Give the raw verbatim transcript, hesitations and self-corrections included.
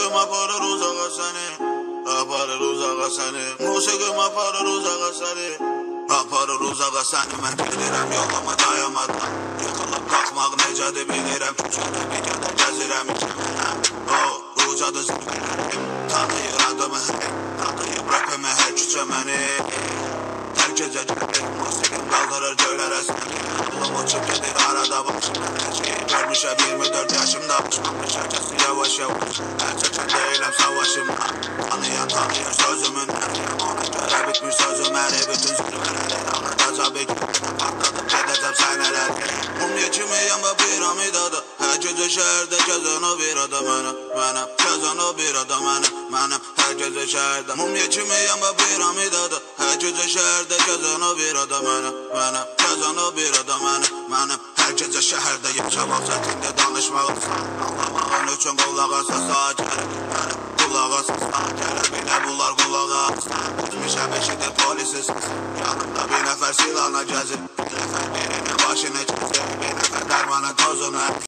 Musiqim aparır uzağa səni, aparır uzağa səni. Musiqim aparır uzağa səni, aparır uzağa səni. Mən gedirəm yoluma dayamadan, yıxılıb qalxmaq necədir bilirəm. Küçədə bir gədə gəzirəm içəmənəm. O, ucadı zirvələrim, tanıyır adımı hər, tanıyıb rapimi hər küçə məni. Hər gecə gəlir, musiqim qaldırır göylərə səni. Yolum uçub gedir arada başımdan əski. Görmüşəm iyirmi dörd yaşımda başmamış herkesi yavaş yavaş. Hər çəkən deyiləm savaşımdan, tanıyan tanıyır sözümün ərkəm. Ona görə bitmiş sözüm əri, bütün zirvələri dağıdacaq bir günə patladım gedəcəm sənələr. Mumya kimiyəm və piramidadır, hər gecə şəhərdə gəzən o bir adam mənəm, mənəm. Gəzən o bir adam mənəm, mənəm. Hər gecə şəhərdə mumya kimiyəm və piramidadır, hər gecə şəhərdə gəzən o bir adam mənəm, mənəm. Gəzən o bir adam mənəm, mənəm. Hər gecə şəhərdə yaşamaq çətindir danışmaqsan, anlamağın üçün qulaq asas sağa gəlir mənəm. Qulaq asas sağa gəlir, bir də bunlar qulaq asas. Üzmüşəm eşidir polisi səsi, yanımda bir nəfər silahla gəzir, bir nəfər birinin başını kəsir, bir nəfər dərmanın tozunu